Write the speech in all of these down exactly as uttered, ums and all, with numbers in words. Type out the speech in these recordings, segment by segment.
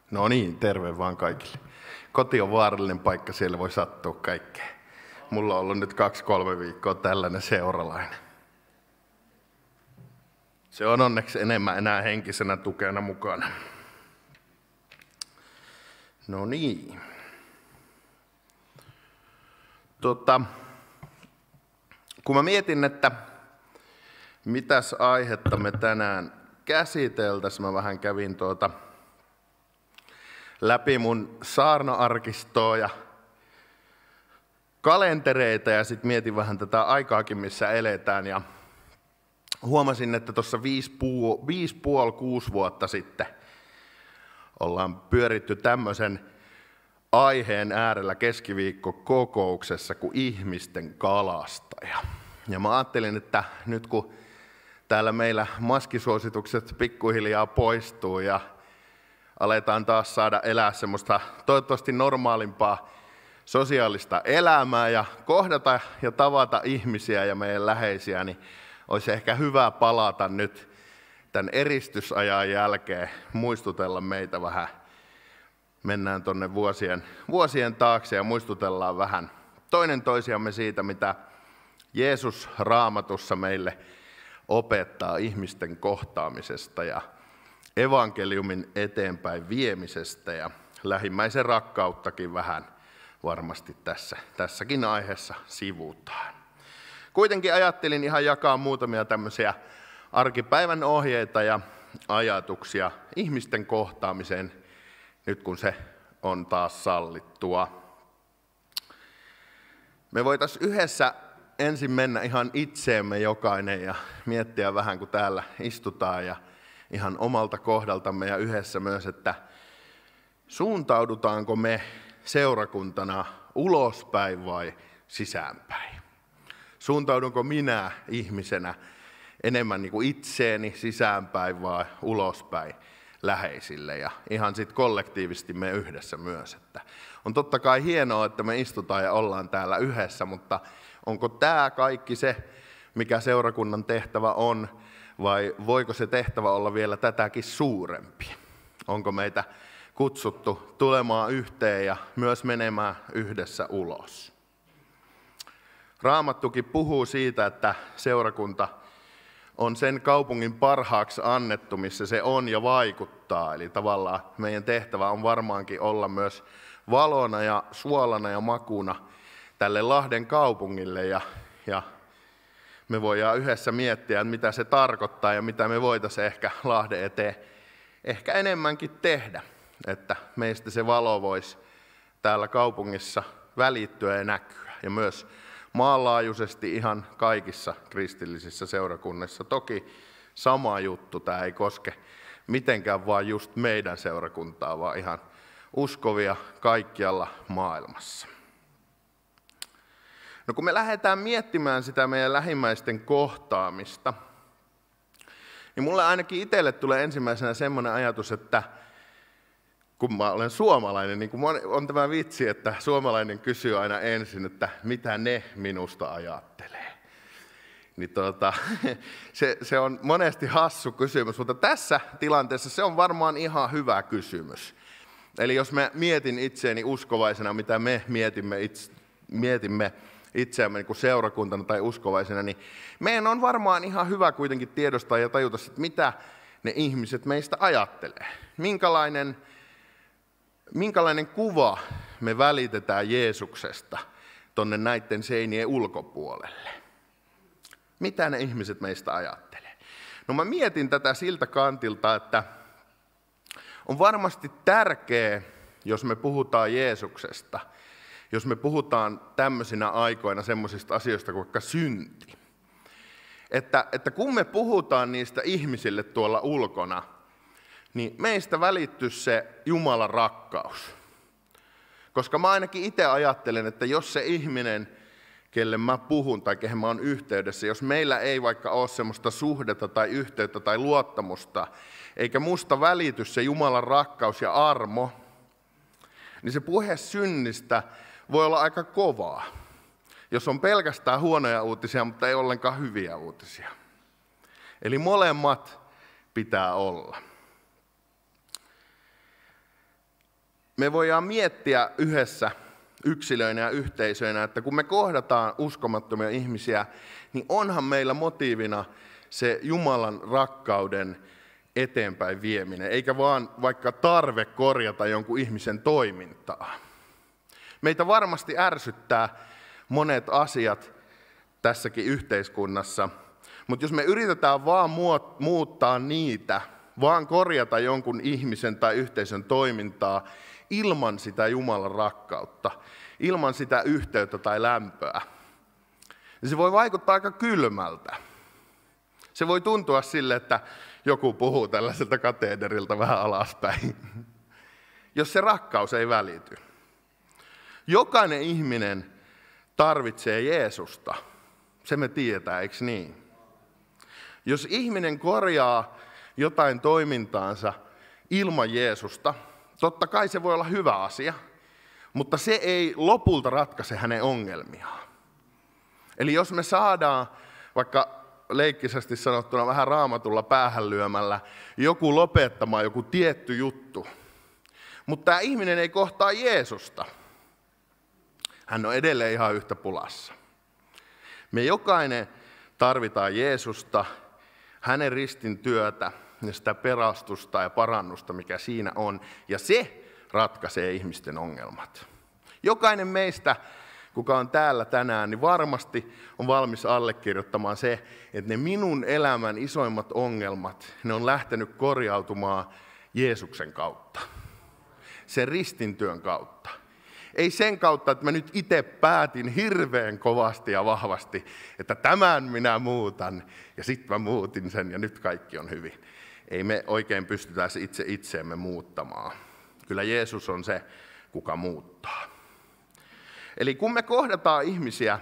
No niin, terve vaan kaikille. Koti on vaarallinen paikka, siellä voi sattua kaikkea. Mulla on ollut nyt kaksi kolme viikkoa tällainen seuralainen. Se on onneksi enemmän enää henkisenä tukena mukana. No niin. Tota, kun mä mietin, että mitäs aihetta me tänään käsiteltäisiin, mä vähän kävin tuota läpi mun saarna-arkistoa ja kalentereita ja sitten mietin vähän tätä aikaakin, missä eletään. Ja huomasin, että tuossa viisi, puu, viisi puoli, kuusi vuotta sitten ollaan pyöritty tämmöisen aiheen äärellä keskiviikkokokouksessa kuin ihmisten kalastaja. Ja mä ajattelin, että nyt kun täällä meillä maskisuositukset pikkuhiljaa poistuu ja aletaan taas saada elää semmoista toivottavasti normaalimpaa sosiaalista elämää ja kohdata ja tavata ihmisiä ja meidän läheisiä, niin olisi ehkä hyvä palata nyt tämän eristysajan jälkeen, muistutella meitä vähän. Mennään tuonne vuosien, vuosien taakse ja muistutellaan vähän toinen toisiamme siitä, mitä Jeesus Raamatussa meille opettaa ihmisten kohtaamisesta ja evankeliumin eteenpäin viemisestä ja lähimmäisen rakkauttakin vähän varmasti tässä, tässäkin aiheessa sivutaan. Kuitenkin ajattelin ihan jakaa muutamia tämmöisiä arkipäivän ohjeita ja ajatuksia ihmisten kohtaamiseen, nyt kun se on taas sallittua. Me voitaisiin yhdessä ensin mennä ihan itseemme jokainen ja miettiä vähän, kun täällä istutaan ja ihan omalta kohdaltamme ja yhdessä myös, että suuntaudutaanko me seurakuntana ulospäin vai sisäänpäin? Suuntaudunko minä ihmisenä enemmän niin kuin itseeni sisäänpäin vai ulospäin läheisille ja ihan sitten kollektiivisesti me yhdessä myös. Että on totta kai hienoa, että me istutaan ja ollaan täällä yhdessä, mutta onko tämä kaikki se, mikä seurakunnan tehtävä on, vai voiko se tehtävä olla vielä tätäkin suurempi? Onko meitä kutsuttu tulemaan yhteen ja myös menemään yhdessä ulos? Raamattukin puhuu siitä, että seurakunta on sen kaupungin parhaaksi annettu, missä se on ja vaikuttaa. Eli tavallaan meidän tehtävä on varmaankin olla myös valona ja suolana ja makuna tälle Lahden kaupungille. Ja, ja me voidaan yhdessä miettiä, mitä se tarkoittaa ja mitä me voitaisiin ehkä Lahden eteen ehkä enemmänkin tehdä. Että meistä se valo voisi täällä kaupungissa välittyä ja näkyä. Ja myös maanlaajuisesti ihan kaikissa kristillisissä seurakunnissa. Toki sama juttu, tämä ei koske mitenkään vaan just meidän seurakuntaa, vaan ihan uskovia kaikkialla maailmassa. No kun me lähdetään miettimään sitä meidän lähimmäisten kohtaamista, niin mulle ainakin itselle tulee ensimmäisenä semmoinen ajatus, että kun mä olen suomalainen, niin kun on tämä vitsi, että suomalainen kysyy aina ensin, että mitä ne minusta ajattelee. Niin tuota, se, se on monesti hassu kysymys, mutta tässä tilanteessa se on varmaan ihan hyvä kysymys. Eli jos mä mietin itseäni uskovaisena, mitä me mietimme, itse, mietimme itseämme niin kuin seurakuntana tai uskovaisena, niin meidän on varmaan ihan hyvä kuitenkin tiedostaa ja tajuta, että mitä ne ihmiset meistä ajattelee. Minkälainen Minkälainen kuva me välitetään Jeesuksesta tuonne näiden seinien ulkopuolelle? Mitä ne ihmiset meistä ajattelee? No mä mietin tätä siltä kantilta, että on varmasti tärkeää, jos me puhutaan Jeesuksesta, jos me puhutaan tämmöisinä aikoina semmoisista asioista kuin vaikka synti. Että, että kun me puhutaan niistä ihmisille tuolla ulkona, niin meistä välittyy se Jumalan rakkaus. Koska mä ainakin itse ajattelen, että jos se ihminen, kelle mä puhun tai kehen mä oon yhteydessä, jos meillä ei vaikka ole semmoista suhdetta tai yhteyttä tai luottamusta, eikä musta välity se Jumalan rakkaus ja armo, niin se puhe synnistä voi olla aika kovaa. Jos on pelkästään huonoja uutisia, mutta ei ollenkaan hyviä uutisia. Eli molemmat pitää olla. me voidaan miettiä yhdessä yksilöinä ja yhteisöinä, että kun me kohdataan uskomattomia ihmisiä, niin onhan meillä motiivina se Jumalan rakkauden eteenpäin vieminen, eikä vaan vaikka tarve korjata jonkun ihmisen toimintaa. Meitä varmasti ärsyttää monet asiat tässäkin yhteiskunnassa, mutta jos me yritetään vaan muuttaa niitä, vaan korjata jonkun ihmisen tai yhteisön toimintaa ilman sitä Jumalan rakkautta, ilman sitä yhteyttä tai lämpöä, niin se voi vaikuttaa aika kylmältä. Se voi tuntua sille, että joku puhuu tällaiselta kateederilta vähän alaspäin, jos se rakkaus ei välity. Jokainen ihminen tarvitsee Jeesusta. Se me tiedetään, eikö niin? Jos ihminen korjaa jotain toimintaansa ilman Jeesusta, totta kai se voi olla hyvä asia, mutta se ei lopulta ratkaise hänen ongelmiaan. Eli jos me saadaan, vaikka leikkisesti sanottuna vähän Raamatulla päähän lyömällä, joku lopettamaan joku tietty juttu, mutta tämä ihminen ei kohtaa Jeesusta, hän on edelleen ihan yhtä pulassa. Me jokainen tarvitaan Jeesusta, hänen ristin työtä ja sitä pelastusta ja parannusta, mikä siinä on, ja se ratkaisee ihmisten ongelmat. Jokainen meistä, kuka on täällä tänään, niin varmasti on valmis allekirjoittamaan se, että ne minun elämän isoimmat ongelmat, ne on lähtenyt korjautumaan Jeesuksen kautta. Sen ristintyön kautta. Ei sen kautta, että mä nyt itse päätin hirveän kovasti ja vahvasti, että tämän minä muutan, ja sitten mä muutin sen, ja nyt kaikki on hyvin. Ei me oikein pystytä itse itseemme muuttamaan. Kyllä Jeesus on se, kuka muuttaa. Eli kun me kohdataan ihmisiä,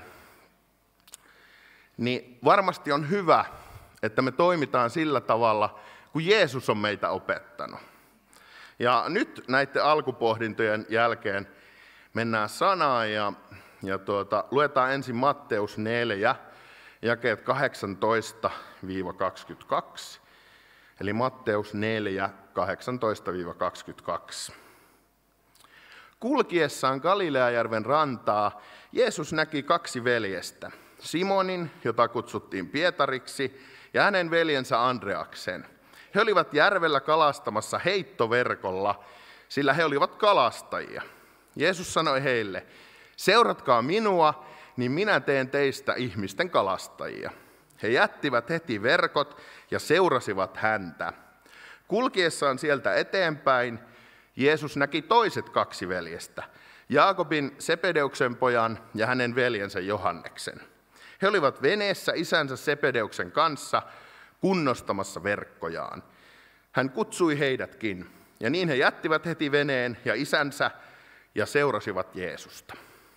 niin varmasti on hyvä, että me toimitaan sillä tavalla, kun Jeesus on meitä opettanut. Ja nyt näiden alkupohdintojen jälkeen mennään sanaan ja, ja tuota, luetaan ensin Matteus neljä, jakeet kahdeksantoista kaksikymmentäkaksi. Eli Matteus neljä, kahdeksantoista kaksikymmentäkaksi. Kulkiessaan Galileajärven rantaa Jeesus näki kaksi veljestä, Simonin, jota kutsuttiin Pietariksi, ja hänen veljensä Andreaksen. He olivat järvellä kalastamassa heittoverkolla, sillä he olivat kalastajia. Jeesus sanoi heille, seuratkaa minua, niin minä teen teistä ihmisten kalastajia. He jättivät heti verkot ja seurasivat häntä. Kulkiessaan sieltä eteenpäin Jeesus näki toiset kaksi veljestä, Jaakobin Sepedeuksen pojan ja hänen veljensä Johanneksen. He olivat veneessä isänsä Sepedeuksen kanssa kunnostamassa verkkojaan. Hän kutsui heidätkin, ja niin he jättivät heti veneen ja isänsä ja seurasivat Jeesusta.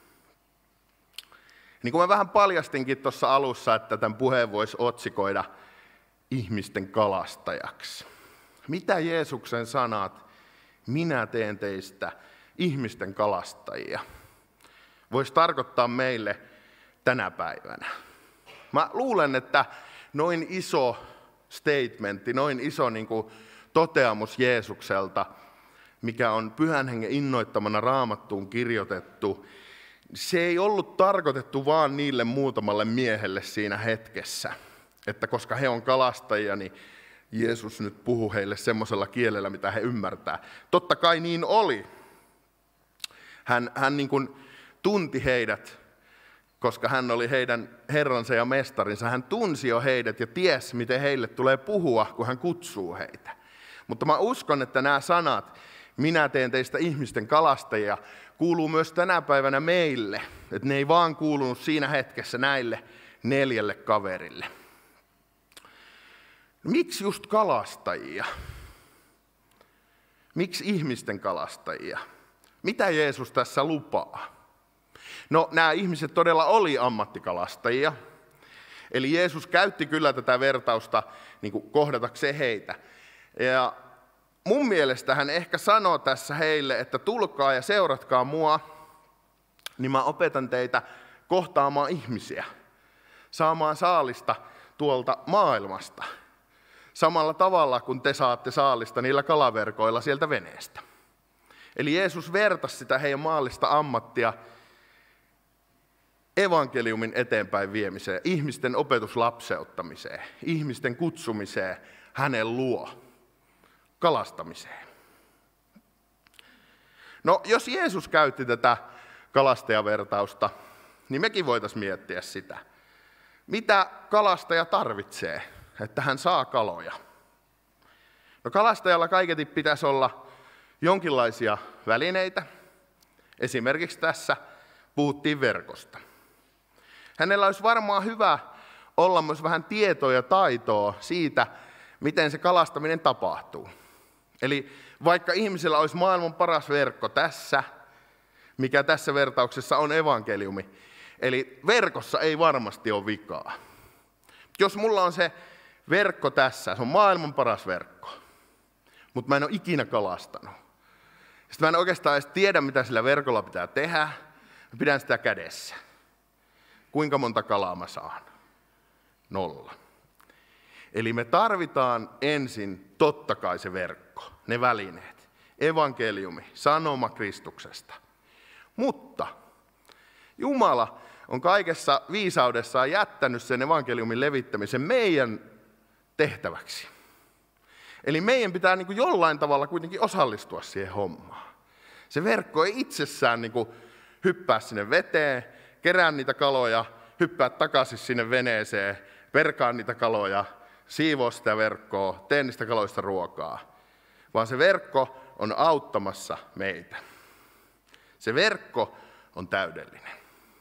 Niin kuin mä vähän paljastinkin tuossa alussa, että tämän puheen voisi otsikoida ihmisten kalastajaksi. Mitä Jeesuksen sanat, minä teen teistä ihmisten kalastajia, voisi tarkoittaa meille tänä päivänä? Mä luulen, että noin iso statementti, noin iso niin kuin toteamus Jeesukselta, mikä on Pyhän Hengen innoittamana Raamattuun kirjoitettu, se ei ollut tarkoitettu vaan niille muutamalle miehelle siinä hetkessä, että koska he on kalastajia, niin Jeesus nyt puhuu heille semmoisella kielellä, mitä he ymmärtää. Totta kai niin oli. Hän, hän niin kuin tunti heidät, koska hän oli heidän herransa ja mestarinsa. Hän tunsi jo heidät ja tiesi, miten heille tulee puhua, kun hän kutsuu heitä. Mutta mä uskon, että nämä sanat, minä teen teistä ihmisten kalastajia, kuuluu myös tänä päivänä meille. Että ne ei vaan kuulunut siinä hetkessä näille neljälle kaverille. Miksi just kalastajia? Miksi ihmisten kalastajia? Mitä Jeesus tässä lupaa? No, nämä ihmiset todella oli ammattikalastajia. Eli Jeesus käytti kyllä tätä vertausta niin kuin kohdatakseen heitä. Ja mun mielestä hän ehkä sanoo tässä heille, että tulkaa ja seuratkaa mua, niin mä opetan teitä kohtaamaan ihmisiä, saamaan saalista tuolta maailmasta. Samalla tavalla, kun te saatte saalista niillä kalaverkoilla sieltä veneestä. Eli Jeesus vertasi sitä heidän maallista ammattia evankeliumin eteenpäin viemiseen, ihmisten opetuslapseuttamiseen, ihmisten kutsumiseen hänen luo, kalastamiseen. No, jos Jeesus käytti tätä kalastajavertausta, niin mekin voitaisiin miettiä sitä. Mitä kalastaja tarvitsee, että hän saa kaloja? No, kalastajalla kaiketi pitäisi olla jonkinlaisia välineitä. Esimerkiksi tässä puhuttiin verkosta. Hänellä olisi varmaan hyvä olla myös vähän tietoa ja taitoa siitä, miten se kalastaminen tapahtuu. Eli vaikka ihmisellä olisi maailman paras verkko tässä, mikä tässä vertauksessa on evankeliumi, eli verkossa ei varmasti ole vikaa. Jos mulla on se verkko tässä, se on maailman paras verkko, mutta mä en ole ikinä kalastanut. Sitten mä en oikeastaan edes tiedä, mitä sillä verkolla pitää tehdä. Mä pidän sitä kädessä. Kuinka monta kalaa mä saan? Nolla. Eli me tarvitaan ensin totta kai se verkko, ne välineet, evankeliumi, sanoma Kristuksesta. Mutta Jumala on kaikessa viisaudessaan jättänyt sen evankeliumin levittämisen meidän tehtäväksi. Eli meidän pitää niin kuin jollain tavalla kuitenkin osallistua siihen hommaan. Se verkko ei itsessään niin kuin hyppää sinne veteen, kerää niitä kaloja, hyppää takaisin sinne veneeseen, perkaa niitä kaloja, siivoo sitä verkkoa, tee niistä kaloista ruokaa. Vaan se verkko on auttamassa meitä. Se verkko on täydellinen.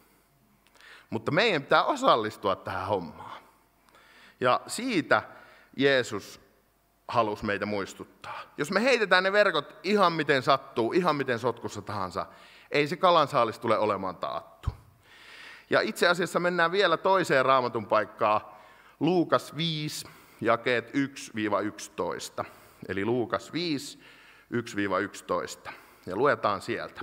Mutta meidän pitää osallistua tähän hommaan. Ja siitä Jeesus halusi meitä muistuttaa. Jos me heitetään ne verkot ihan miten sattuu, ihan miten sotkussa tahansa, ei se kalansaalis tule olemaan taattu. Ja itse asiassa mennään vielä toiseen Raamatun paikkaan, Luukas viisi, jakeet yksi yksitoista. Eli Luukas viisi, yksi yksitoista. Ja luetaan sieltä.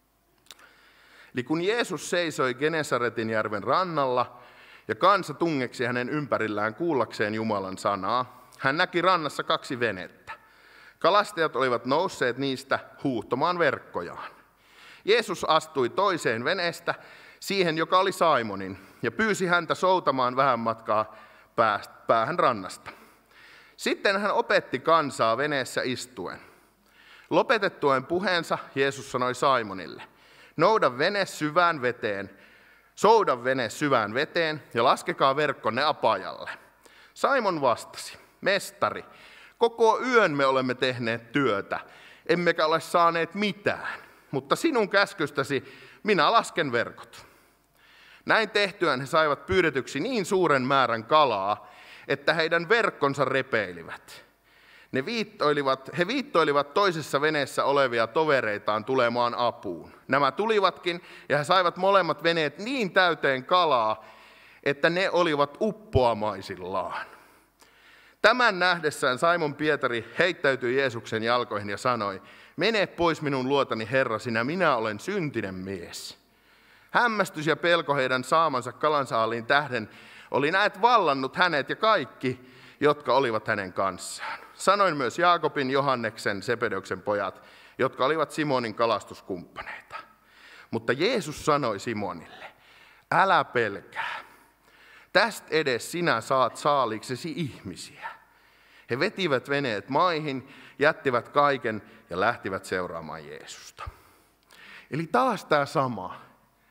Eli kun Jeesus seisoi Genesaretin järven rannalla ja kansa tungeksi hänen ympärillään kuullakseen Jumalan sanaa, hän näki rannassa kaksi venettä. Kalastajat olivat nousseet niistä huuhtomaan verkkojaan. Jeesus astui toiseen veneestä, siihen joka oli Simonin, ja pyysi häntä soutamaan vähän matkaa päähän rannasta. Sitten hän opetti kansaa veneessä istuen. Lopetettuaan puheensa Jeesus sanoi Simonille, nouda vene syvään veteen, souda vene syvään veteen ja laskekaa verkkonne apajalle. Simon vastasi, mestari, koko yön me olemme tehneet työtä, emmekä ole saaneet mitään, mutta sinun käskystäsi minä lasken verkot. Näin tehtyään he saivat pyydetyksi niin suuren määrän kalaa, että heidän verkkonsa repeilivät. Ne viittoilivat, he viittoilivat toisessa veneessä olevia tovereitaan tulemaan apuun. Nämä tulivatkin ja he saivat molemmat veneet niin täyteen kalaa, että ne olivat uppoamaisillaan. Tämän nähdessään Simon Pietari heittäytyi Jeesuksen jalkoihin ja sanoi, mene pois minun luotani Herra, sinä minä olen syntinen mies. Hämmästys ja pelko heidän saamansa kalansaaliin tähden oli näet vallannut hänet ja kaikki, jotka olivat hänen kanssaan. Sanoin myös Jaakobin, Johanneksen, Sebedeuksen pojat, jotka olivat Simonin kalastuskumppaneita. Mutta Jeesus sanoi Simonille, älä pelkää, tästä edes sinä saat saaliksesi ihmisiä. He vetivät veneet maihin, jättivät kaiken ja lähtivät seuraamaan Jeesusta. Eli taas tämä sama.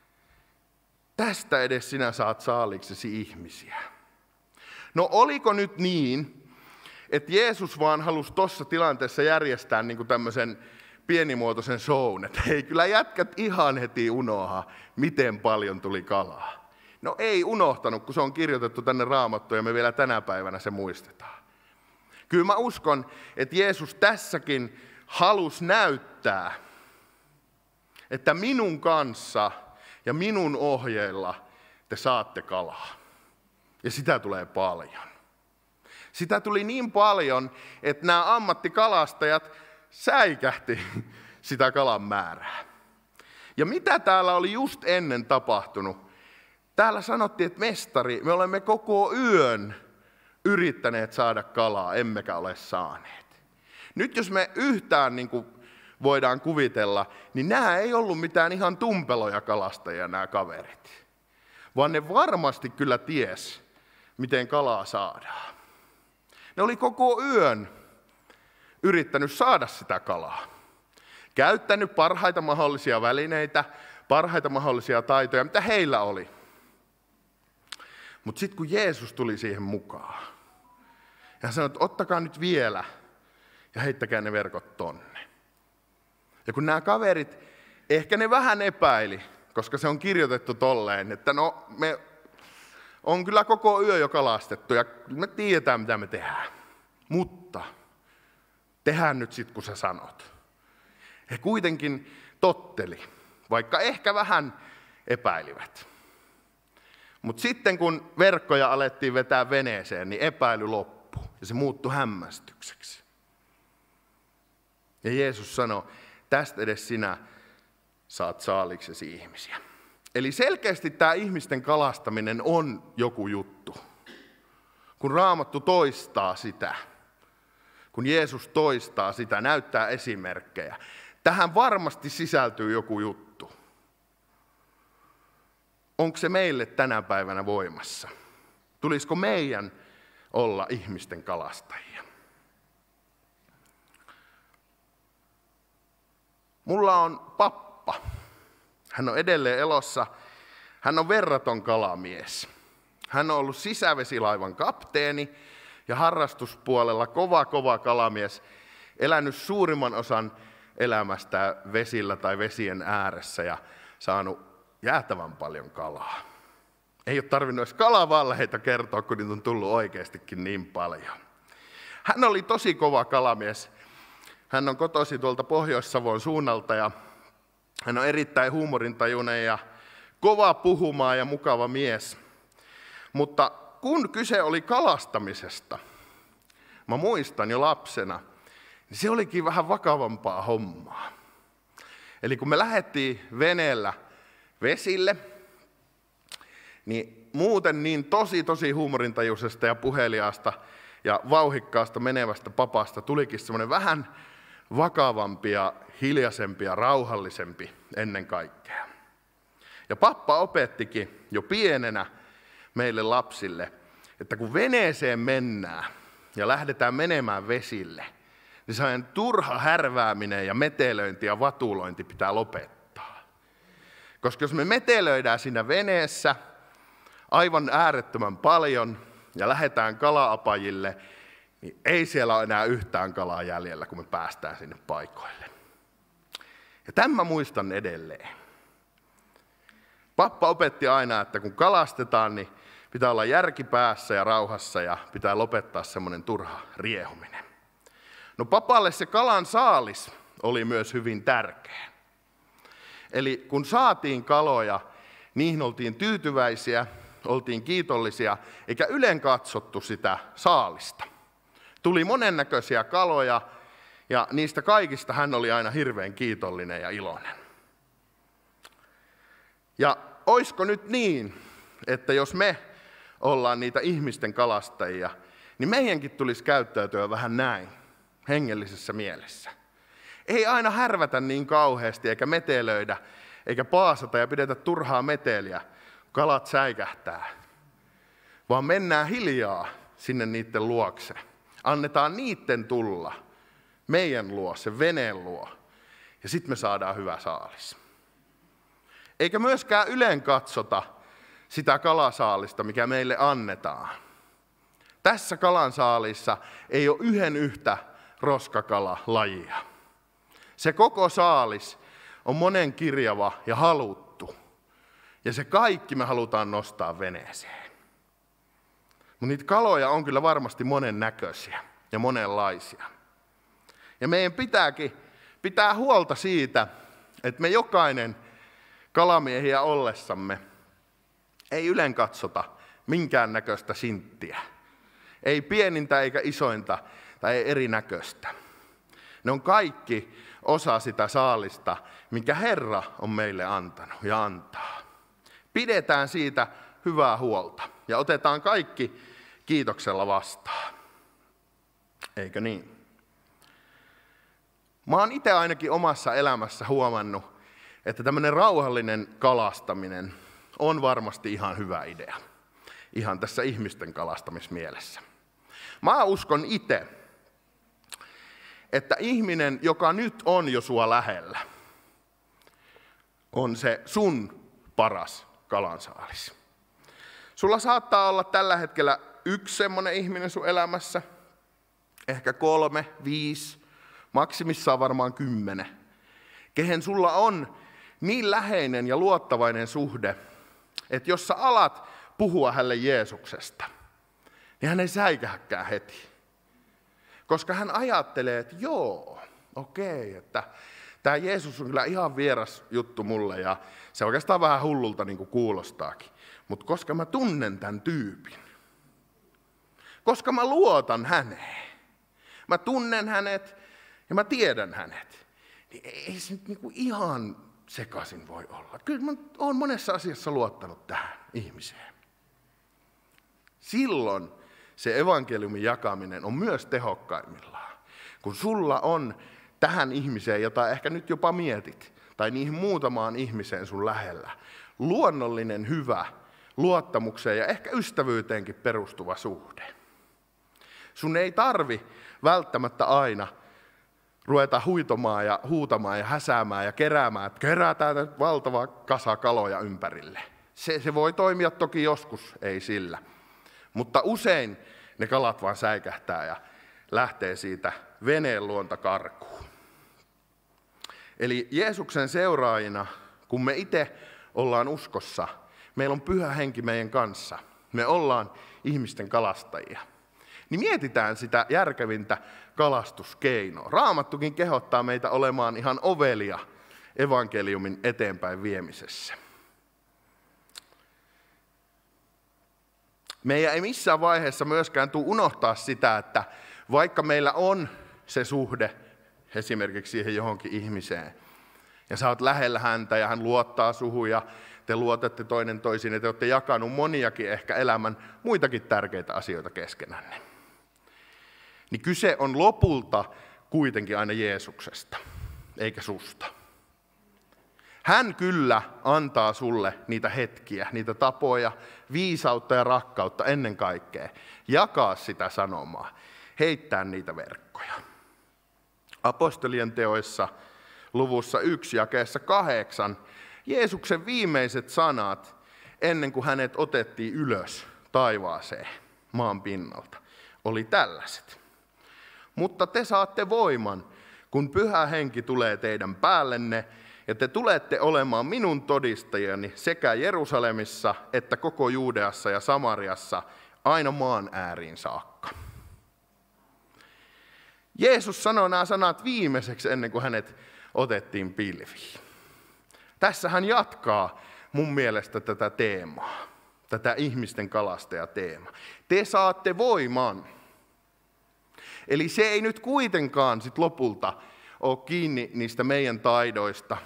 Tästä edes sinä saat saaliksesi ihmisiä. No oliko nyt niin, että Jeesus vaan halusi tuossa tilanteessa järjestää niin kuin tämmöisen pienimuotoisen shown, että hei, kyllä jätkät ihan heti unohaa, miten paljon tuli kalaa. No ei unohtanut, kun se on kirjoitettu tänne Raamattuun ja me vielä tänä päivänä se muistetaan. Kyllä mä uskon, että Jeesus tässäkin halusi näyttää, että minun kanssa ja minun ohjeilla te saatte kalaa. Ja sitä tulee paljon. Sitä tuli niin paljon, että nämä ammattikalastajat säikähti sitä kalan määrää. Ja mitä täällä oli just ennen tapahtunut? Täällä sanottiin, että mestari, me olemme koko yön yrittäneet saada kalaa, emmekä ole saaneet. Nyt jos me yhtään niin kuin voidaan kuvitella, niin nämä ei ollut mitään ihan tumpeloja kalastajia nämä kaverit. Vaan ne varmasti kyllä ties, miten kalaa saadaan. Ne oli koko yön yrittänyt saada sitä kalaa. Käyttänyt parhaita mahdollisia välineitä, parhaita mahdollisia taitoja, mitä heillä oli. Mutta sitten kun Jeesus tuli siihen mukaan, ja hän sanoi, että ottakaa nyt vielä ja heittäkää ne verkot tonne. Ja kun nämä kaverit, ehkä ne vähän epäili, koska se on kirjoitettu tolleen, että no me on kyllä koko yö jo kalastettu ja me tiedetään mitä me tehdään. Mutta tehdään nyt sit kun sä sanot. He kuitenkin totteli, vaikka ehkä vähän epäilivät. Mutta sitten kun verkkoja alettiin vetää veneeseen, niin epäily loppui ja se muuttui hämmästykseksi. Ja Jeesus sanoi, tästä edes sinä saat saaliksesi ihmisiä. Eli selkeästi tämä ihmisten kalastaminen on joku juttu. Kun Raamattu toistaa sitä, kun Jeesus toistaa sitä, näyttää esimerkkejä. Tähän varmasti sisältyy joku juttu. Onko se meille tänä päivänä voimassa? Tulisiko meidän olla ihmisten kalastajia? Mulla on pappa. Hän on edelleen elossa. Hän on verraton kalamies. Hän on ollut sisävesilaivan kapteeni ja harrastuspuolella kova kova kalamies. Elänyt suurimman osan elämästä vesillä tai vesien ääressä ja saanut jäätävän paljon kalaa. Ei ole tarvinnut edes kalavalheita kertoa, kun niitä on tullut oikeastikin niin paljon. Hän oli tosi kova kalamies. Hän on kotoisin tuolta Pohjois-Savon suunnalta ja hän on erittäin huumorintajuinen ja kova puhumaan ja mukava mies. Mutta kun kyse oli kalastamisesta, mä muistan jo lapsena, niin se olikin vähän vakavampaa hommaa. Eli kun me lähdettiin veneellä vesille, niin muuten niin tosi tosi huumorintajuisesta ja puheliaasta ja vauhikkaasta menevästä papasta tulikin semmoinen vähän vakavampi ja hiljaisempi ja rauhallisempi ennen kaikkea. Ja pappa opettikin jo pienenä meille lapsille, että kun veneeseen mennään ja lähdetään menemään vesille, niin sellainen turha härvääminen ja metelöinti ja vatulointi pitää lopettaa. Koska jos me metelöidään siinä veneessä aivan äärettömän paljon ja lähdetään kala-apajille, niin ei siellä ole enää yhtään kalaa jäljellä, kun me päästään sinne paikoille. Ja tämän mä muistan edelleen. Pappa opetti aina, että kun kalastetaan, niin pitää olla järki päässä ja rauhassa ja pitää lopettaa semmoinen turha riehuminen. No papalle se kalan saalis oli myös hyvin tärkeä. Eli kun saatiin kaloja, niihin oltiin tyytyväisiä, oltiin kiitollisia, eikä ylen katsottu sitä saalista. Tuli monennäköisiä kaloja ja niistä kaikista hän oli aina hirveän kiitollinen ja iloinen. Ja oisko nyt niin, että jos me ollaan niitä ihmisten kalastajia, niin meidänkin tulisi käyttäytyä vähän näin, hengellisessä mielessä. Ei aina härvätä niin kauheasti, eikä metelöidä, eikä paasata ja pidetä turhaa meteliä, kalat säikähtää. Vaan mennään hiljaa sinne niiden luokse. Annetaan niiden tulla meidän luo, sen veneen luo, ja sitten me saadaan hyvä saalis. Eikä myöskään ylen katsota sitä kalasaalista, mikä meille annetaan. Tässä kalansaalissa ei ole yhden yhtä roskakalalajia. Se koko saalis on monen kirjava ja haluttu. Ja se kaikki me halutaan nostaa veneeseen. Mutta niitä kaloja on kyllä varmasti monen näköisiä ja monenlaisia. Ja meidän pitääkin pitää huolta siitä, että me jokainen kalamiehiä ollessamme ei ylen katsota minkään näköistä sinttiä. Ei pienintä eikä isointa tai erinäköistä. Ne on kaikki osa sitä saalista, minkä Herra on meille antanut ja antaa. Pidetään siitä hyvää huolta ja otetaan kaikki kiitoksella vastaan. Eikö niin? Mä oon itse ainakin omassa elämässä huomannut, että tämmöinen rauhallinen kalastaminen on varmasti ihan hyvä idea. Ihan tässä ihmisten kalastamismielessä. Mä uskon itse, että ihminen, joka nyt on jo sua lähellä, on se sun paras kalansaalis. Sulla saattaa olla tällä hetkellä yksi semmoinen ihminen sun elämässä, ehkä kolme, viisi, maksimissaan varmaan kymmenen, kehen sulla on niin läheinen ja luottavainen suhde, että jos sä alat puhua hänelle Jeesuksesta, niin hän ei säikähäkään heti. Koska hän ajattelee, että joo, okei, että tämä Jeesus on kyllä ihan vieras juttu mulle ja se oikeastaan vähän hullulta niin kuin kuulostaakin. Mutta koska mä tunnen tämän tyypin, koska mä luotan häneen, mä tunnen hänet ja mä tiedän hänet, niin ei se nyt niin kuin ihan sekaisin voi olla. Kyllä mä oon monessa asiassa luottanut tähän ihmiseen. Silloin se evankeliumin jakaminen on myös tehokkaimmillaan. Kun sulla on tähän ihmiseen, jota ehkä nyt jopa mietit, tai niihin muutamaan ihmiseen sun lähellä, luonnollinen, hyvä, luottamukseen ja ehkä ystävyyteenkin perustuva suhde. Sun ei tarvi välttämättä aina ruveta huitomaan ja huutamaan ja häsäämään ja keräämään, että kerätään valtava kasa kaloja ympärille. Se, se voi toimia toki joskus, ei sillä. Mutta usein ne kalat vaan säikähtää ja lähtee siitä veneen luonta karkuun. Eli Jeesuksen seuraajina, kun me itse ollaan uskossa, meillä on Pyhä Henki meidän kanssa, me ollaan ihmisten kalastajia, niin mietitään sitä järkevintä kalastuskeinoa. Raamattukin kehottaa meitä olemaan ihan ovelia evankeliumin eteenpäin viemisessä. Meidän ei missään vaiheessa myöskään tule unohtaa sitä, että vaikka meillä on se suhde esimerkiksi siihen johonkin ihmiseen, ja sä oot lähellä häntä ja hän luottaa suhun ja te luotatte toinen toisiin ja te olette jakanut moniakin ehkä elämän muitakin tärkeitä asioita keskenänne, niin kyse on lopulta kuitenkin aina Jeesuksesta, eikä susta. Hän kyllä antaa sulle niitä hetkiä, niitä tapoja, viisautta ja rakkautta ennen kaikkea. Jakaa sitä sanomaa, heittää niitä verkkoja. Apostolien teoissa luvussa yksi jakeessa kahdeksan Jeesuksen viimeiset sanat ennen kuin hänet otettiin ylös taivaaseen maan pinnalta oli tällaiset. Mutta te saatte voiman, kun Pyhä Henki tulee teidän päällenne, ja te tulette olemaan minun todistajani sekä Jerusalemissa että koko Juudeassa ja Samariassa aina maan ääriin saakka. Jeesus sanoi nämä sanat viimeiseksi ennen kuin hänet otettiin pilviin. Tässä hän jatkaa mun mielestä tätä teemaa, tätä ihmisten kalastajateemaa. Te saatte voiman. Eli se ei nyt kuitenkaan sit lopulta ole kiinni niistä meidän taidoista.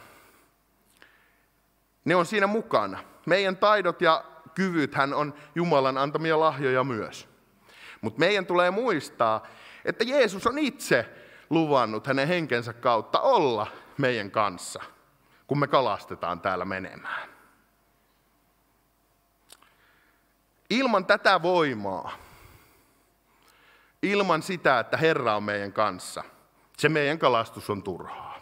Ne on siinä mukana. Meidän taidot ja kyvythän on Jumalan antamia lahjoja myös. Mutta meidän tulee muistaa, että Jeesus on itse luvannut hänen henkensä kautta olla meidän kanssa, kun me kalastetaan täällä menemään. Ilman tätä voimaa, ilman sitä, että Herra on meidän kanssa, se meidän kalastus on turhaa.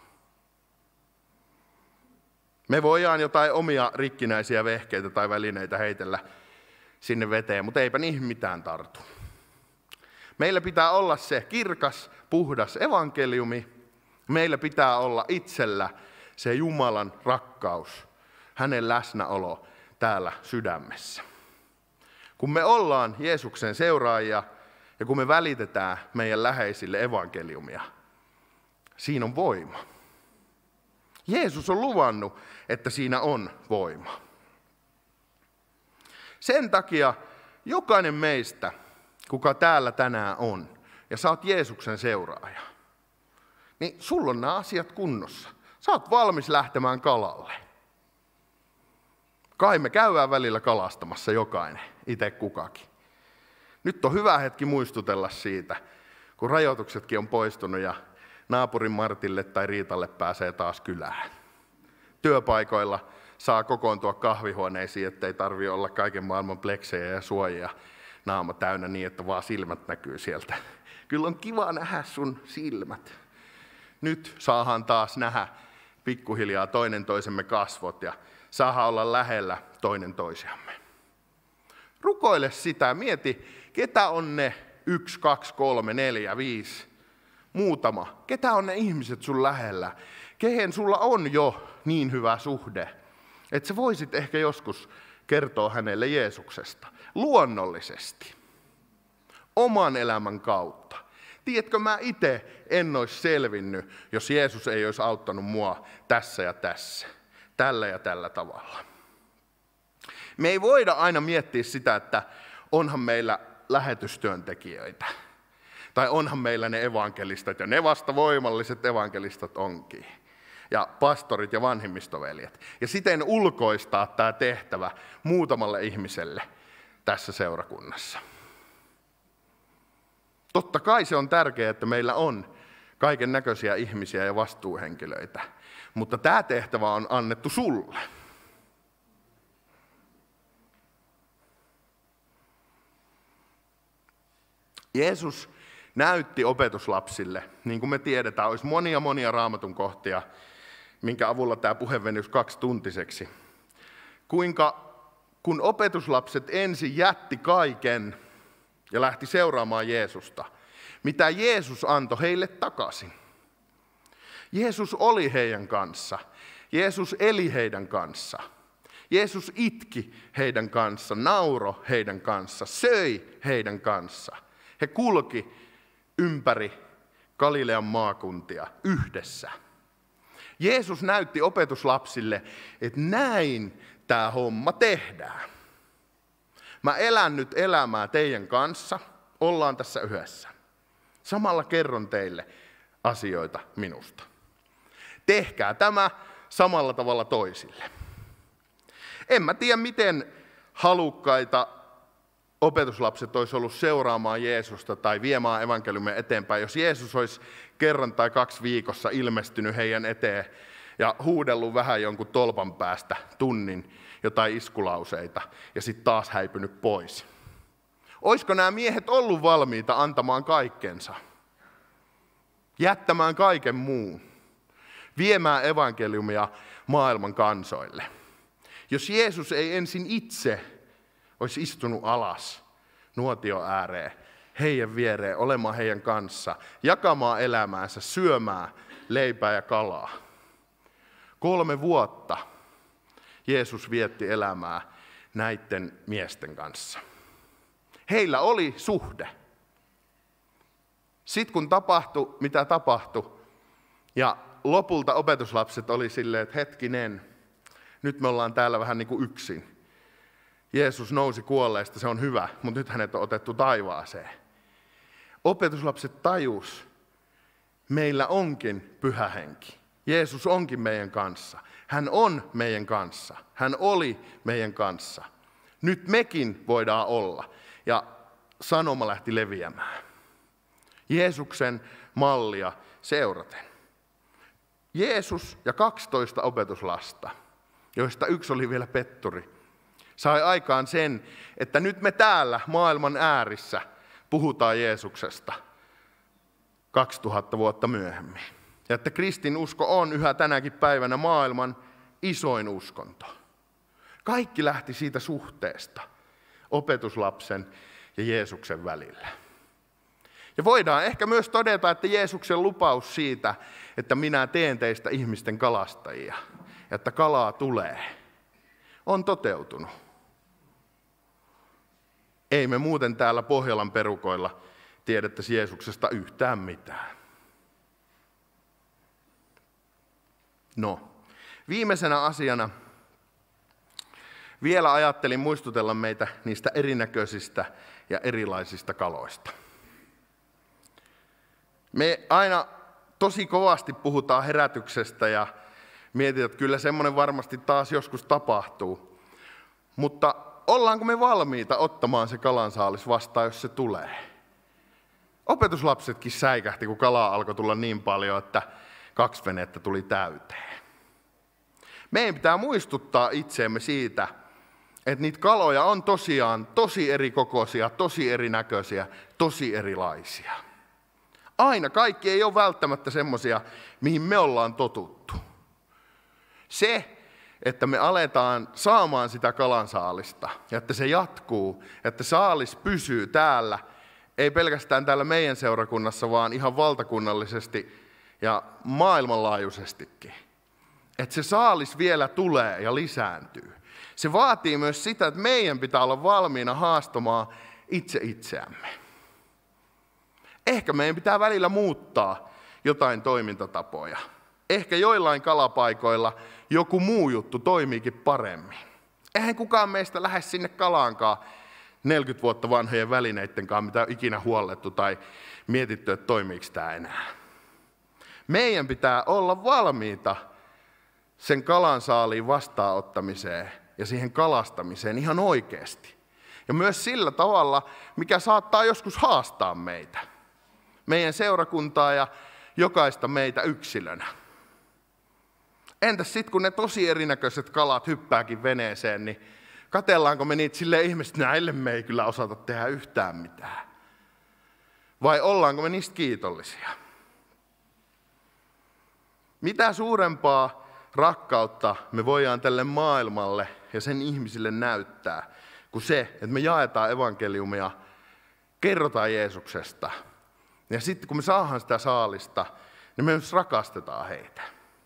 Me voidaan jotain omia rikkinäisiä vehkeitä tai välineitä heitellä sinne veteen, mutta eipä niihin mitään tartu. Meillä pitää olla se kirkas, puhdas evankeliumi. Meillä pitää olla itsellä se Jumalan rakkaus, hänen läsnäolo täällä sydämessä. Kun me ollaan Jeesuksen seuraajia ja kun me välitetään meidän läheisille evankeliumia, siinä on voima. Jeesus on luvannut, että siinä on voima. Sen takia jokainen meistä, kuka täällä tänään on, ja sä oot Jeesuksen seuraaja, niin sulla on nämä asiat kunnossa. Sä oot valmis lähtemään kalalle. Kai me käydään välillä kalastamassa jokainen, itse kukakin. Nyt on hyvä hetki muistutella siitä, kun rajoituksetkin on poistunut ja naapurin Martille tai Riitalle pääsee taas kylään. Työpaikoilla saa kokoontua kahvihuoneisiin, ettei tarvitse olla kaiken maailman pleksejä ja suojia naama täynnä niin, että vaan silmät näkyy sieltä. Kyllä on kiva nähdä sun silmät. Nyt saadaan taas nähdä pikkuhiljaa toinen toisemme kasvot ja saadaan olla lähellä toinen toisiamme. Rukoile sitä, mieti, ketä on ne yksi, kaksi, kolme, neljä, viisi, muutama. Ketä on ne ihmiset sun lähellä, kehen sulla on jo niin hyvä suhde, että sä voisit ehkä joskus kertoa hänelle Jeesuksesta. Luonnollisesti. Oman elämän kautta. Tiedätkö, mä itse en olisi selvinnyt, jos Jeesus ei olisi auttanut mua tässä ja tässä, tällä ja tällä tavalla. Me ei voida aina miettiä sitä, että onhan meillä lähetystyöntekijöitä. Tai onhan meillä ne evankelistat, ja ne vasta voimalliset evankelistat onkin. Ja pastorit ja vanhimmistoveljet. Ja siten ulkoistaa tämä tehtävä muutamalle ihmiselle tässä seurakunnassa. Totta kai se on tärkeää, että meillä on kaiken näköisiä ihmisiä ja vastuuhenkilöitä. Mutta tämä tehtävä on annettu sulle. Jeesus näytti opetuslapsille, niin kuin me tiedetään, olisi monia monia raamatun kohtia, minkä avulla tämä puhe venyisi kaksituntiseksi. Kuinka kun opetuslapset ensin jätti kaiken ja lähti seuraamaan Jeesusta, mitä Jeesus antoi heille takaisin. Jeesus oli heidän kanssa. Jeesus eli heidän kanssa. Jeesus itki heidän kanssa, nauro heidän kanssa, söi heidän kanssa. He kulki ympäri Galilean maakuntia yhdessä. Jeesus näytti opetuslapsille, että näin tämä homma tehdään. Mä elän nyt elämää teidän kanssa, ollaan tässä yhdessä. Samalla kerron teille asioita minusta. Tehkää tämä samalla tavalla toisille. En mä tiedä, miten halukkaita opetuslapset olisi ollut seuraamaan Jeesusta tai viemään evankeliumia eteenpäin, jos Jeesus olisi kerran tai kaksi viikossa ilmestynyt heidän eteen ja huudellut vähän jonkun tolpan päästä tunnin jotain iskulauseita ja sitten taas häipynyt pois. Olisiko nämä miehet ollut valmiita antamaan kaikkensa, jättämään kaiken muun, viemään evankeliumia maailman kansoille? Jos Jeesus ei ensin itse olisi istunut alas nuotio ääreen, heidän viereen, olemaan heidän kanssa, jakamaan elämäänsä, syömään leipää ja kalaa. Kolme vuotta Jeesus vietti elämää näiden miesten kanssa. Heillä oli suhde. Sitten kun tapahtui, mitä tapahtui, ja lopulta opetuslapset oli silleen, että hetkinen, nyt me ollaan täällä vähän niin kuin yksin. Jeesus nousi kuolleista, se on hyvä, mutta nyt hänet on otettu taivaaseen. Opetuslapset tajus, meillä onkin pyhä henki. Jeesus onkin meidän kanssa. Hän on meidän kanssa. Hän oli meidän kanssa. Nyt mekin voidaan olla. Ja sanoma lähti leviämään. Jeesuksen mallia seuraten. Jeesus ja kaksitoista opetuslasta, joista yksi oli vielä petturi, sai aikaan sen, että nyt me täällä maailman äärissä puhutaan Jeesuksesta kaksituhatta vuotta myöhemmin. Ja että kristinusko on yhä tänäkin päivänä maailman isoin uskonto. Kaikki lähti siitä suhteesta opetuslapsen ja Jeesuksen välillä. Ja voidaan ehkä myös todeta, että Jeesuksen lupaus siitä, että minä teen teistä ihmisten kalastajia, ja että kalaa tulee, on toteutunut. Ei me muuten täällä Pohjolan perukoilla tiedettäisi Jeesuksesta yhtään mitään. No, viimeisenä asiana vielä ajattelin muistutella meitä niistä erinäköisistä ja erilaisista kaloista. Me aina tosi kovasti puhutaan herätyksestä ja mietitään, että kyllä semmoinen varmasti taas joskus tapahtuu. Mutta ollaanko me valmiita ottamaan se kalansaalis vastaan, jos se tulee? Opetuslapsetkin säikähti, kun kalaa alkoi tulla niin paljon, että kaksi venettä tuli täyteen. Meidän pitää muistuttaa itseemme siitä, että niitä kaloja on tosiaan tosi eri kokoisia, tosi erinäköisiä, tosi erilaisia. Aina kaikki ei ole välttämättä semmoisia, mihin me ollaan totuttu. Se, että me aletaan saamaan sitä kalansaalista ja että se jatkuu, että saalis pysyy täällä, ei pelkästään täällä meidän seurakunnassa, vaan ihan valtakunnallisesti ja maailmanlaajuisestikin. Että se saalis vielä tulee ja lisääntyy. Se vaatii myös sitä, että meidän pitää olla valmiina haastamaan itse itseämme. Ehkä meidän pitää välillä muuttaa jotain toimintatapoja. Ehkä joillain kalapaikoilla joku muu juttu toimiikin paremmin. Eihän kukaan meistä lähde sinne kalaankaan neljäkymmentä vuotta vanhojen välineiden kanssa, mitä on ikinä huollettu tai mietitty, että toimiiko tämä enää. Meidän pitää olla valmiita sen kalansaaliin vastaanottamiseen ja siihen kalastamiseen ihan oikeasti. Ja myös sillä tavalla, mikä saattaa joskus haastaa meitä. Meidän seurakuntaa ja jokaista meitä yksilönä. Entäs sitten, kun ne tosi erinäköiset kalat hyppääkin veneeseen, niin katellaanko me niitä silleen ihmiset, että näille me ei kyllä osata tehdä yhtään mitään? Vai ollaanko me niistä kiitollisia? Mitä suurempaa rakkautta me voidaan tälle maailmalle ja sen ihmisille näyttää, kuin se, että me jaetaan evankeliumia, kerrotaan Jeesuksesta. Ja sitten kun me saadaan sitä saalista, niin me myös rakastetaan heitä.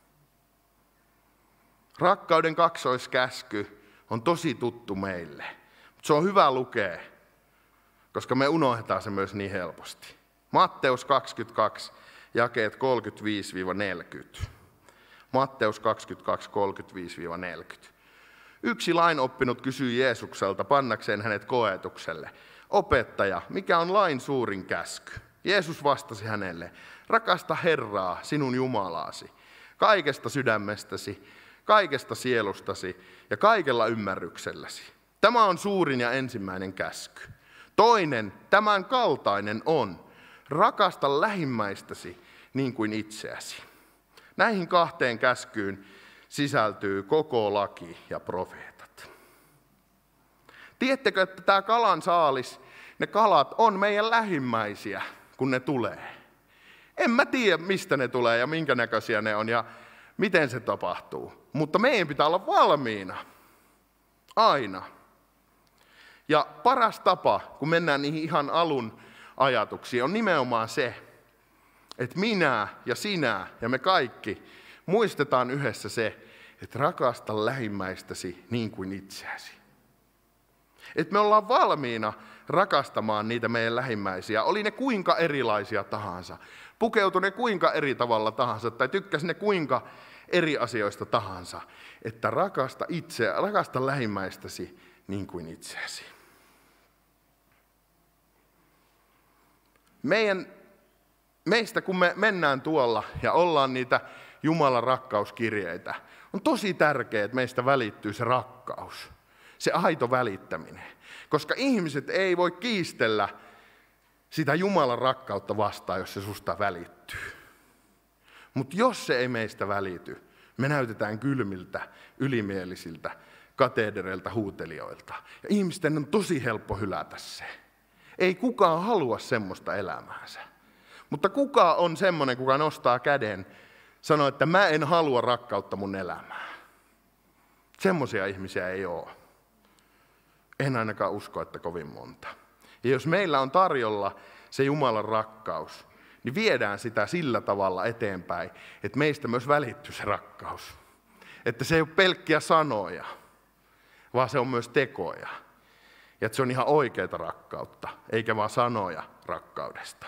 Rakkauden kaksoiskäsky on tosi tuttu meille. Mutta se on hyvä lukea, koska me unohdetaan se myös niin helposti. Matteus kaksikymmentäkaksi, jakeet kolmekymmentäviisi neljäkymmentä. Matteus kaksikymmentäkaksi, kolmekymmentäviisi neljäkymmentä. Yksi lainoppinut kysyi Jeesukselta pannakseen hänet koetukselle. Opettaja, mikä on lain suurin käsky? Jeesus vastasi hänelle, rakasta Herraa, sinun Jumalaasi, kaikesta sydämestäsi, kaikesta sielustasi ja kaikella ymmärrykselläsi. Tämä on suurin ja ensimmäinen käsky. Toinen, tämän kaltainen on, rakasta lähimmäistäsi niin kuin itseäsi. Näihin kahteen käskyyn sisältyy koko laki ja profeetat. Tiedättekö, että tämä kalan saalis, ne kalat on meidän lähimmäisiä, kun ne tulee. En mä tiedä, mistä ne tulee ja minkä näköisiä ne on ja miten se tapahtuu. Mutta meidän pitää olla valmiina. Aina. Ja paras tapa, kun mennään niihin ihan alun ajatuksiin, on nimenomaan se, että minä ja sinä ja me kaikki muistetaan yhdessä se, että rakasta lähimmäistäsi niin kuin itseäsi. Että me ollaan valmiina rakastamaan niitä meidän lähimmäisiä, oli ne kuinka erilaisia tahansa, pukeutui ne kuinka eri tavalla tahansa tai tykkäsi ne kuinka eri asioista tahansa, että rakasta itseä, rakasta lähimmäistäsi niin kuin itseäsi. Meidän, meistä kun me mennään tuolla ja ollaan niitä Jumalan rakkauskirjeitä, on tosi tärkeää, että meistä välittyy se rakkaus, se aito välittäminen. Koska ihmiset ei voi kiistellä sitä Jumalan rakkautta vastaan, jos se susta välittyy. Mutta jos se ei meistä välity, me näytetään kylmiltä, ylimielisiltä, kateedereilta, huutelijoilta. Ja ihmisten on tosi helppo hylätä se. Ei kukaan halua semmoista elämäänsä. Mutta kuka on semmoinen, kuka nostaa käden, sanoo, että mä en halua rakkautta mun elämään. Semmoisia ihmisiä ei ole. En ainakaan usko, että kovin monta. Ja jos meillä on tarjolla se Jumalan rakkaus, niin viedään sitä sillä tavalla eteenpäin, että meistä myös välittyy se rakkaus. Että se ei ole pelkkiä sanoja, vaan se on myös tekoja. Ja että se on ihan oikeaa rakkautta, eikä vaan sanoja rakkaudesta.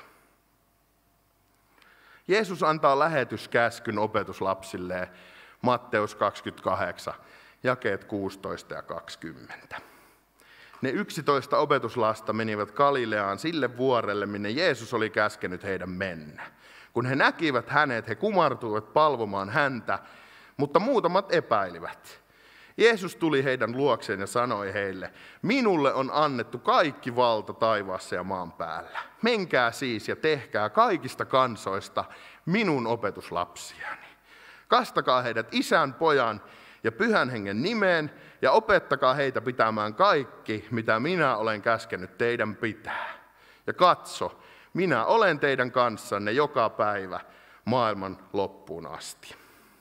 Jeesus antaa lähetyskäskyn opetuslapsilleen Matteus kaksikymmentäkahdeksan, jakeet kuusitoista ja kaksikymmentä. Ne yksitoista opetuslasta menivät Galileaan sille vuorelle, minne Jeesus oli käskenyt heidän mennä. Kun he näkivät hänet, he kumartuivat palvomaan häntä, mutta muutamat epäilivät. Jeesus tuli heidän luokseen ja sanoi heille, minulle on annettu kaikki valta taivaassa ja maan päällä. Menkää siis ja tehkää kaikista kansoista minun opetuslapsiani. Kastakaa heidät Isän, Pojan ja Pyhän Hengen nimeen ja opettakaa heitä pitämään kaikki, mitä minä olen käskenyt teidän pitää. Ja katso, minä olen teidän kanssanne joka päivä maailman loppuun asti.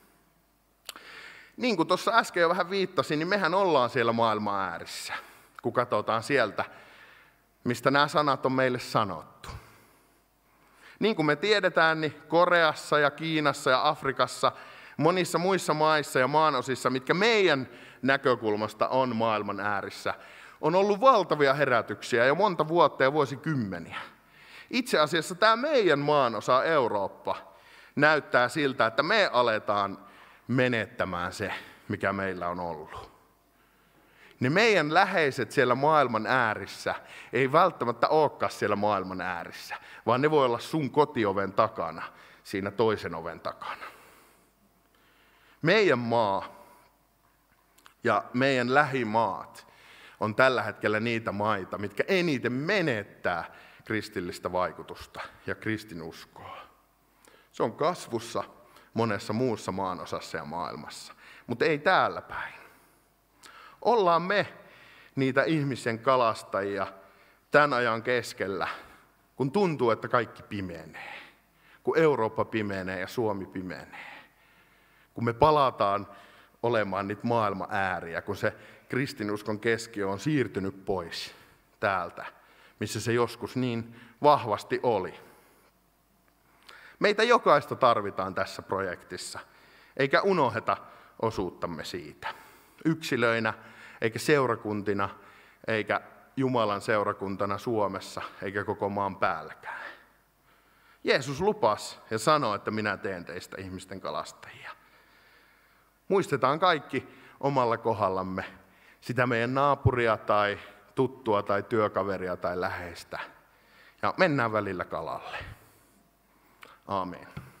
Niin kuin tuossa äsken jo vähän viittasin, niin mehän ollaan siellä maailman äärissä, kun katsotaan sieltä, mistä nämä sanat on meille sanottu. Niin kuin me tiedetään, niin Koreassa ja Kiinassa ja Afrikassa, monissa muissa maissa ja maanosissa, mitkä meidän näkökulmasta on maailman äärissä, on ollut valtavia herätyksiä jo monta vuotta ja vuosikymmeniä. Itse asiassa tämä meidän maanosa Eurooppa näyttää siltä, että me aletaan menettämään se, mikä meillä on ollut. Ne meidän läheiset siellä maailman äärissä ei välttämättä olekaan siellä maailman äärissä, vaan ne voi olla sun kotioven takana, siinä toisen oven takana. Meidän maa ja meidän lähimaat on tällä hetkellä niitä maita, mitkä eniten menettää kristillistä vaikutusta ja kristinuskoa. Se on kasvussa monessa muussa maanosassa ja maailmassa, mutta ei täällä päin. Ollaan me niitä ihmisen kalastajia tämän ajan keskellä, kun tuntuu, että kaikki pimenee. Kun Eurooppa pimenee ja Suomi pimenee. Kun me palataan olemaan niitä maailman ääriä, kun se kristinuskon keskiö on siirtynyt pois täältä, missä se joskus niin vahvasti oli. Meitä jokaista tarvitaan tässä projektissa, eikä unoheta osuuttamme siitä. Yksilöinä, eikä seurakuntina, eikä Jumalan seurakuntana Suomessa, eikä koko maan päälläkään. Jeesus lupasi ja sanoi, että minä teen teistä ihmisten kalastajia. Muistetaan kaikki omalla kohdallamme sitä meidän naapuria tai tuttua tai työkaveria tai läheistä. Ja mennään välillä kalalle. Aamen.